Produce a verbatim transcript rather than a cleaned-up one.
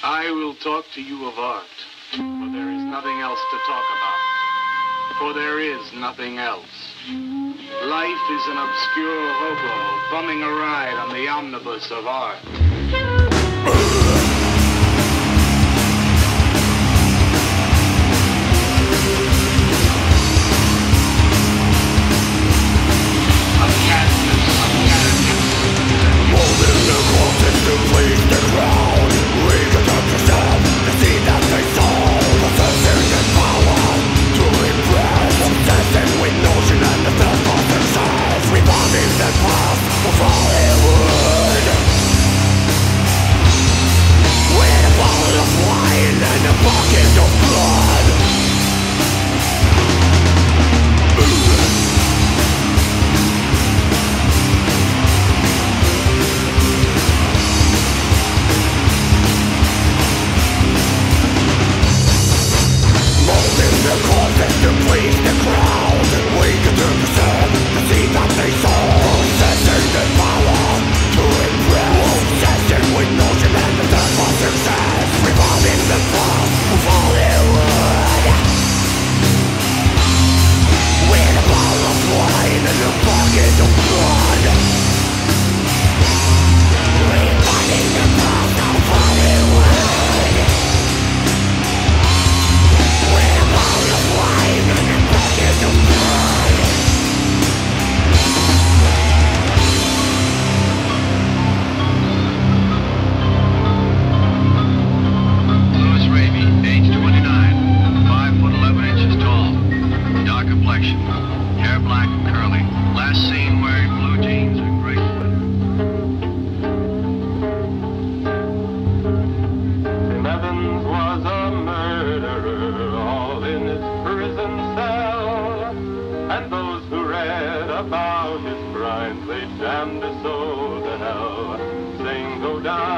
I will talk to you of art, for there is nothing else to talk about. For there is nothing else. Life is an obscure hobo bumming a ride on the omnibus of art. Hair black and curly. Last seen wearing blue jeans and gray sweater. Tim Evans was a murderer, all in his prison cell. And those who read about his crimes, they damned his soul to hell, saying, go down.